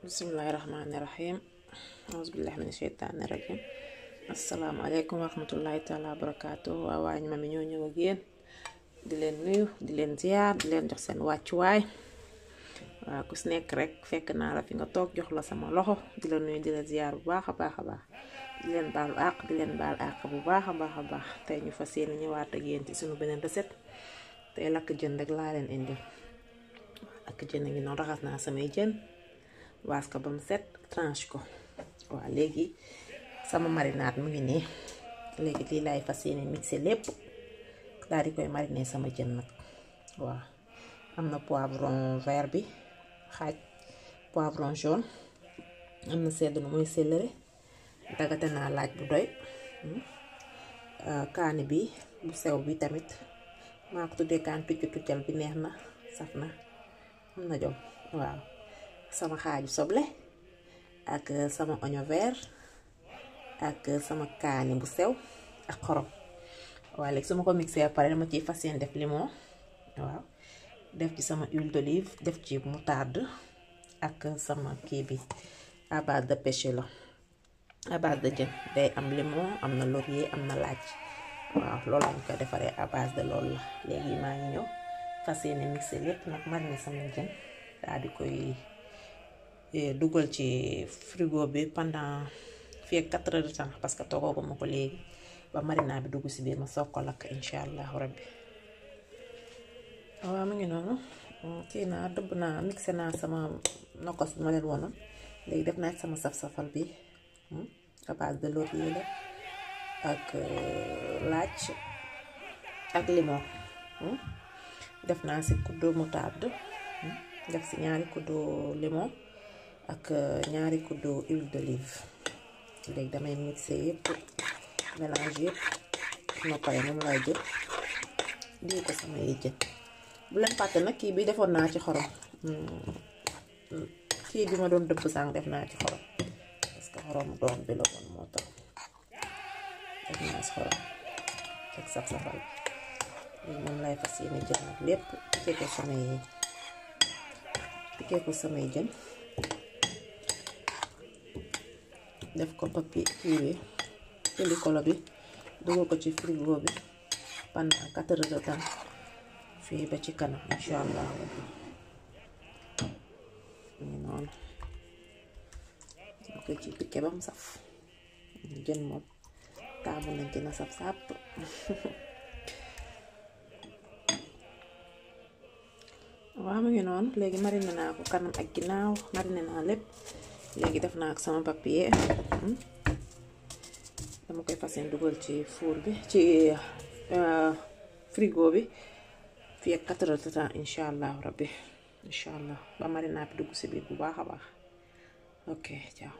Bismillahirrahmanirrahim. Auzubillahi minash-shaytanir-rajim. Assalamualaikum warahmatullahi taala wabarakatuh. Waaw ñu mami ñoo ñëw ak yeen di leen nuyu di leen ziar di leen jox seen wàccuwaay. Waaw ku si nekk rek fekk naa la fi nga toog jox la sama loxo di la nuyu di la ziar bu baax a baax di leen baalu àq di leen baal àq bu baax a baax tey ñu fas yéene ñëwaat ak yéen ci suñu beneen recette tey lakk jën rek laa leen indi. Lakk jën a ngi noonu raxas naa samay jën waas ko ba mu set tranche ko. Waaw léegi sama marinade mu ngi nii léegi lii laay fas yéene mixer lépp daal di koy mariner sama jën nag. Waaw am na poivron vert bi xaaj poivron jaune am na sedd nu muy céleri dagate naa laaj bu doy kaani bi bu sew bi tamit maa ko tuddee kaan tuccal bi neex na saf na am na jom. Waaw sama xaaju soble ak sama oignon vert ak sama kaani bu sew ak xorom. Waaw léegi su ma ko mixé ba pare dama ciy fas yéene def limon. Waaw def ci sama huile d'olive def ci moutarde ak sama kii bi à base de pêche la à base de jën day am limon am na laurier am na laaj. Waaw loolu lañ ko defaree à base de loolu la. léegi maa ngi ñëw fas yéene mixé lépp nag mariner sama jën daal di koy dugal ci frigo bi pendant fii ak 4 heures de temps parce que toogoo ko ma ko léegi ba marinade bi dugg si biir ma soog ko lakk incha allahu rabbi. Waaw mu ngi noonu kii naa dëbb naa mixé naa sama nokos bi ma leen wonoon léegi def naa sama saf-safal bi à base de laurier la ak laaj ak limon. def naa si kuddu moutarde def si ñaari kuddu limon ak ñaari kuddu huile d'olive. léegi damay mixé yëpp mélange yëpp ma pare moom lay jël di ko sama jën. bu leen fàtte nag kii bi defoon naa ci xorom kii bi ma doon dëbb sànq def naa ci xorom parce que xorom doom bi la woon moo tax def naa si xorom ak saf-safal léegi moom lay fas yéene jël nag lépp piqué ko samay jën def ko papier kii bi pellicule bi dugal ko ci frigo bi pendant 4 heures de temps fii ba ci kanam incha allah. noonu ko ci piqué ba mu saf jën moom taamu nañ ci na saf sàpp. waaw mu ngi noonu léegi mariner naa ko kanam ak ginnaaw mariner naa lépp léegi def naa ak sama papier dama koy fas yéene dugal ci four bi ci frigo bi fii ak 4 heures de temps incha allah rabbi incha allah ba marinade bi dugg si biir bu baax a baax. ok ciao.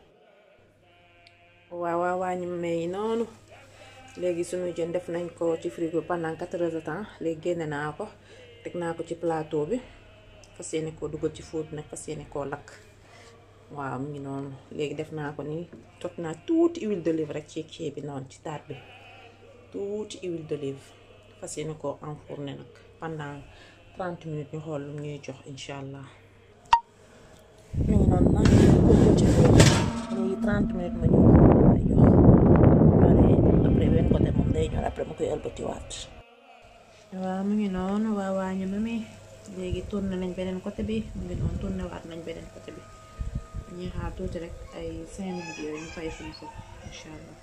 waaw ñu may noonu léegi suñu jën def nañ ko ci frigo pendant 4 heures de temps léegi génne naa ko teg naa ko ci plateau bi fas yéene koo dugal ci four bi nag fas yéene koo lakk. waaw mu ngi noonu léegi def naa ko nii tot naa tuuti huile d'olive rek ci kii bi noonu ci taat bi tuuti huile d'olive fas yéene koo enfourner nag pendant 30 minutes ñu xool lu ñuy jox incha allah. mu ngi noonu nag léegi 30 minutes ma ñëw may jox pare après benn côté moom day ñor après ma koy ëlbatiwaat. waaw mu ngi noonu waa ñu mami léegi tourné nañ beneen côté bi mu ngi noonu tourné waat nañ beneen côté bi dañuy xaar tuuti rek ay 5 minutes yooyu ñu fay suñu foofu incha allah.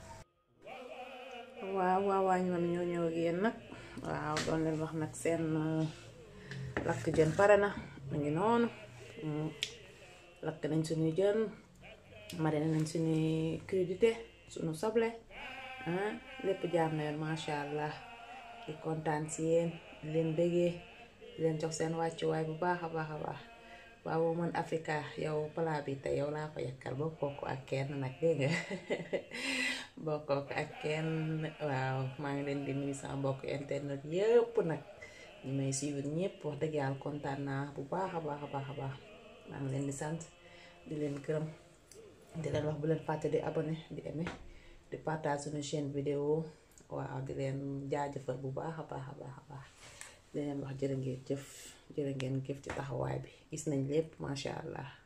waaw ñu mami ñoo ñëw ak yéen nag waaw doon leen wax nag seen lakk jën pare na mu ngi noonu lakk nañ suñuy jën mariner nañ suñuy crudité suñu soble lépp jaar na yoon macha allah di kontaan si yéen leen bëggee leen jox seen wàccuwaay bu baax a baax. waaw man Africa yow plat bi te yow laa ko yakkal bokkoo ko ak kenn nag dégg nga bokkoo ko ak kenn. waaw maa ngi leen di nuyu sama mbokk internet yëpp nag ñu may suivre ñëpp wax dëgg yàlla kontaan naa bu baax a baax. maa ngi leen di sant di leen gërëm di leen wax bu leen fàtte di abonné di aimé di partage suñu chaîne vidéo. waaw di leen jaajëfal bu baax a baax di leen wax jërë ngeen jëf ci taxawaay bi gis nañ lépp macha allah.